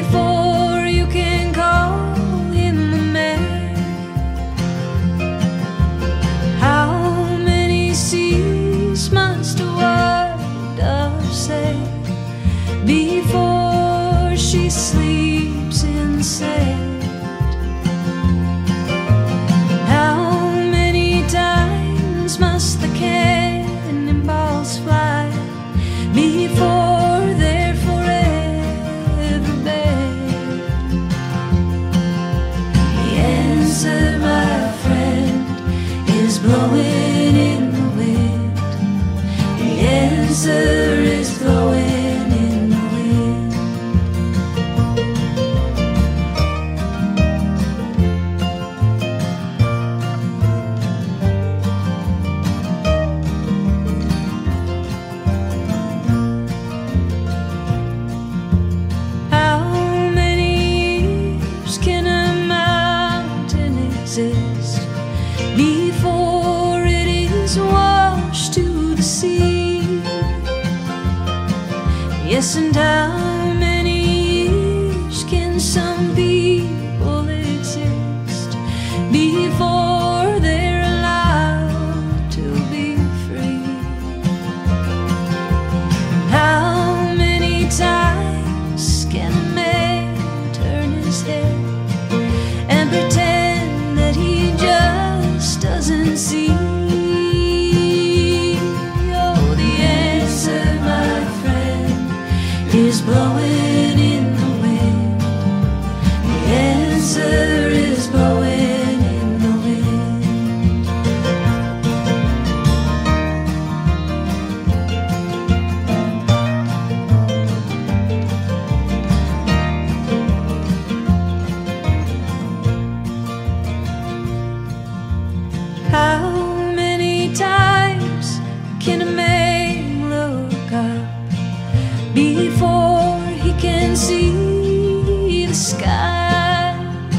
before you can call him a man. How many seas must a white dove sail before she sleeps in sand? How many times must the cannonballs fly before they're forever banned? The answer, my friend, is blowing in the wind. The answer is blowing in the wind. How many years can a mountain exist before it is washed to the sea? Yes, and how many years can some people exist before they're allowed to be free? How many times can a man turn his head and pretend that he just doesn't see? Oh, the answer, my friend, is blowing in the wind. The answer is blowing in the wind. How many times can a man look up before he can see the sky?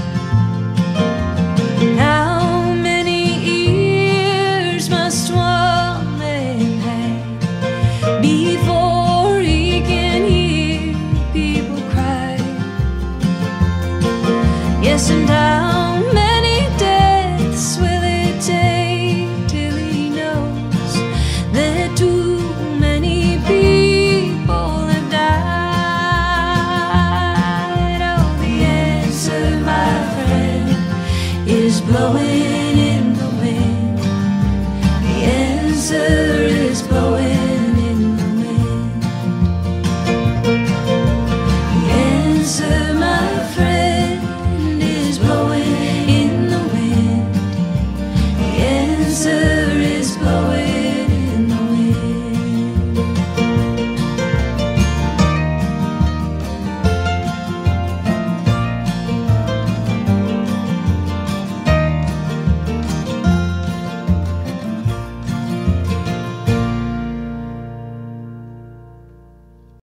How many ears must one man have before he can hear people cry? Yes, and how many deaths will it take till he knows that too many people have died? Oh, the answer, my friend, is blowing